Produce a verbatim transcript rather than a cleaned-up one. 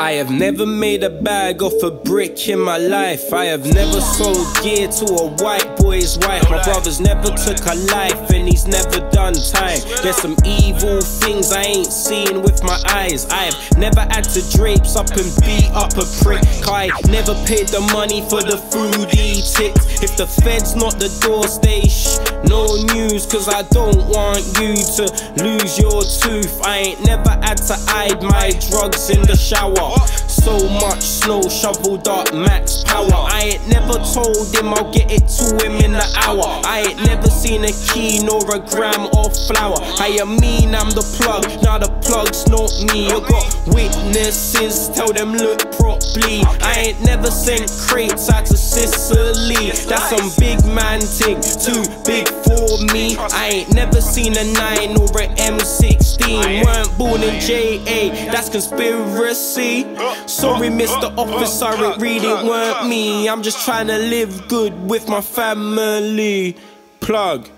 I have never made a bag off a brick in my life. I have never sold gear to a white boy's wife. My brother's never took a life and he's never done time. There's some evil things I ain't seen with my eyes. I have never had to drapes up and beat up a prick. I never paid the money for the food he ticked. If the feds knock the door, stay shh, no news, cause I don't want you to lose your tooth. I ain't never had to hide my drugs in the shower. So much snow, shoveled up max power. I ain't never told him I'll get it to him in an hour. I ain't never seen a key nor a gram of flour. I mean I'm the plug, now the plug's not me. I got witnesses, tell them look properly. I ain't never sent crates out to Sicily. That's some big man thing, too big for me. I ain't never seen a nine or an M sixteen. Weren't born in J A, that's conspiracy. Sorry Mister Officer, it really weren't me. I'm just trying to live good with my family. Plug.